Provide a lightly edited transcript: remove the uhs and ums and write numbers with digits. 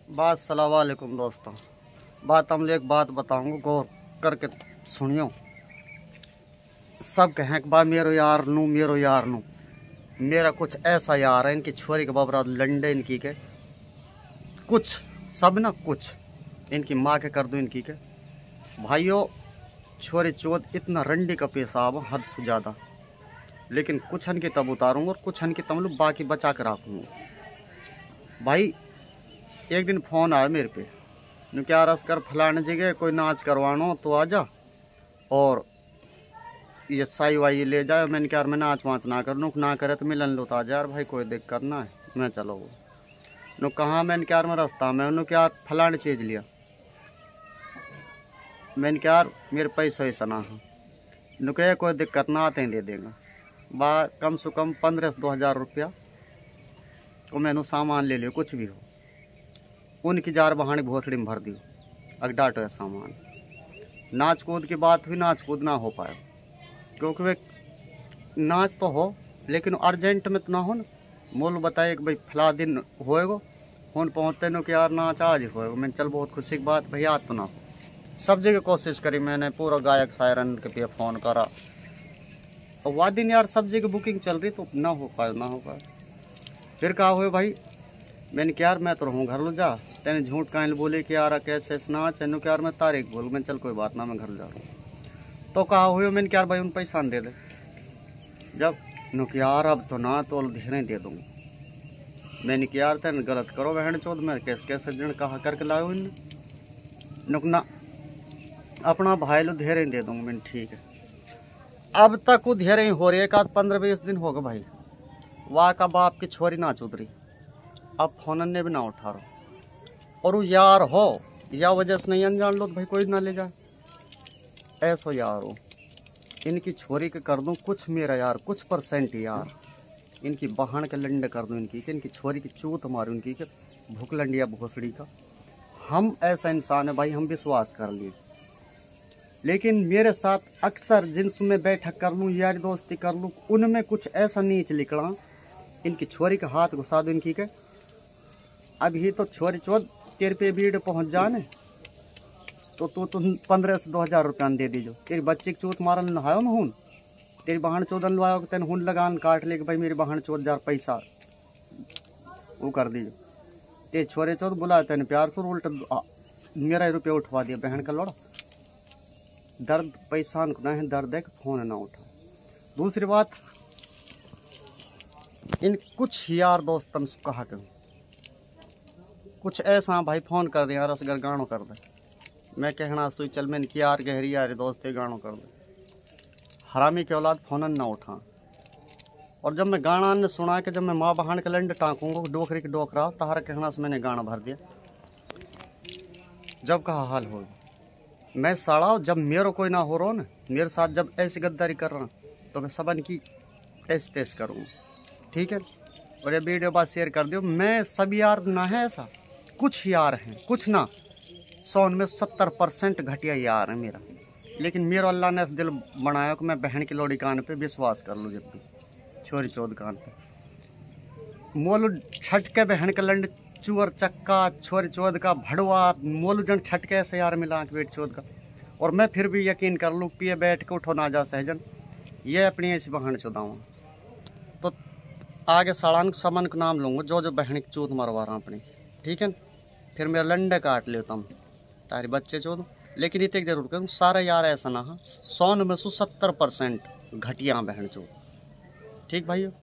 बात सलाम वालेकुम दोस्तों। बात हम एक बात बताऊंगा, गौर करके सुनियो। सब कहें कि बा मेरो यार नू मेरा कुछ ऐसा यार है, इनकी छोरी के बाबरा लंडे इनकी के कुछ सब ना कुछ इनकी माँ के कर दूँ इनकी के भाइयों। छोरी चोत इतना रंडी का पेशाब हद से ज़्यादा, लेकिन कुछ हन की तब उतारूंगा और कुछ हन की तब बाकी बचा कर रखूँगा। भाई एक दिन फ़ोन आया मेरे पे, नु क्या रस कर फलाने जगह कोई नाच करवानो तो आजा और ये साई वाई ले जाए। मैंने क्या मैं नाच वाच ना कर लूँ, ना करे तो मिलन लो तो आजा यार भाई, कोई दिक्कत ना है मैं चलो। नु कहाँ मैंने क्या मैं रास्ता में उन्होंने क्या फलाने चीज़ लिया। मैंने क्या मेरे पैसे वैसा ना है, नु क्या कोई दिक्कत ना आते ही दे देगा। बा कम से कम 1500 से 2000 रुपया तो मैंने सामान ले लियो कुछ भी हो। उनकी जार बहानी भोसड़ी में भर दी अगडाटो है सामान। नाच कूद की बात हुई, नाच कूद ना हो पाया क्योंकि वे नाच तो हो लेकिन अर्जेंट में तो ना हो ना। मोल बताए कि भाई फला दिन होएगो, फोन पहुँचते नो कि यार नाच आज ही होएगो। मैंने चल बहुत खुशी की बात भैया आज तो ना हो। सब जगह कोशिश करी मैंने, पूरा गायक शायरन के पे फ़ोन करा और वह दिन यार सब जगह बुकिंग चल रही तो ना हो पाए। फिर कहा हुए भाई मैंने क्या यार मैं तो रहूँ घर लो जा, तेने झूठ काहे बोले कि यार कैसे ना चैनो कि यार मैं तारीख बोल। मैं चल कोई बात ना मैं घर जा रहा हूँ। तो कहा हुए मैंने क्या भाई उन पैसा दे दे। जब नो कि यार अब तो ना तो धेरे दे दूँगा। मैंने कि यार तेने गलत करो बहन चौथ में कैसे जन कहा करके लाओ इन नुक ना अपना भाई लो धेरे दे दूँगा। मैंने ठीक है। अब तक वो धेरे ही हो रही है, एक आध 15-20 दिन होगा भाई। वाह का बाप की छोरी ना चुदरी, अब फोन ने भी ना उठा रहा और वो यार हो या वजह से नहीं अनजान लो तो भाई कोई ना ले जाए। ऐसो यार हो इनकी छोरी के कर दूं कुछ मेरा यार कुछ % यार इनकी बहन के लंडे कर दूं इनकी छोरी की चूत मारूं इनकी के भूख लंडिया भोसड़ी का। हम ऐसा इंसान है भाई, हम विश्वास कर लिए, लेकिन मेरे साथ अक्सर जिनसे मैं बैठक कर लूँ यारी दोस्ती कर लूँ उनमें कुछ ऐसा नीच निकला। इनकी छोरी के हाथ घुसा दूं इनकी के। अभी तो छोरी चोद तेरे पे भीड़ पहुंच जाने तो तू 1500 से 2000 रुपया दे दीजो। तेरी बच्चे की चोट मारन नहायो में हूँ, तेरी बहन चौदन लवायो तेन हूँ लगान काट ले कि भाई मेरी बहन चौथ 1000 पैसा वो कर दीजो। तेरे छोरे चौथ बुला तेन प्यार से उल्टा मेरा रुपया उठवा दिया बहन का लोड़ा। दर्द पैसा ना है, दर्द है कि फोन ना उठा। दूसरी बात इन कुछ यार दोस्तन से कहा करूँ कुछ ऐसा भाई फोन कर दिया रसगर गानो कर दे। मैं कहना सुई चल मैंने कि यार गहरी यार दोस्त गानो कर दे। हरामी के औलाद फोन ना उठा। और जब मैं गाना ने सुना कि जब मैं माँ बहन के लंड टाँकूंगा डोखरी के डोखरा तहारा कहना से मैंने गाना भर दिया। जब कहा हाल हो मैं साड़ा जब मेरे कोई ना हो रहा ना मेरे साथ जब ऐसी गद्दारी कर रहा तो मैं सबन की टेस्ट करूँगा, ठीक है। और ये वीडियो बात शेयर कर दियो। मैं सब यार ना है ऐसा, कुछ यार हैं कुछ ना 100 में 70% घटिया यार है मेरा। लेकिन मेरा अल्लाह ने दिल बनाया कि मैं बहन की लोड़ी कान पे विश्वास कर लूँ। जब भी छोरी चौध कान पे मोलू छटके बहन का लंड चूर चक्का छोरी चौध का भड़वा मोलू जन छटके से यार मिला बेट चौध का। और मैं फिर भी यकीन कर लूँ पिए बैठ के उठो ना जा सहजन ये अपनी ऐसी बहन चौदाऊँ तो आगे सड़ान समन का नाम लूँगा जो बहन की चूत मरवा रहा अपनी, ठीक है। फिर मेरा लंडे काट लेता हूँ तारी बच्चे चोद। लेकिन इतने जरूर करूँ सारा यार ऐसा ना 100 में 70% घटिया बहन चोद, ठीक भाइयों।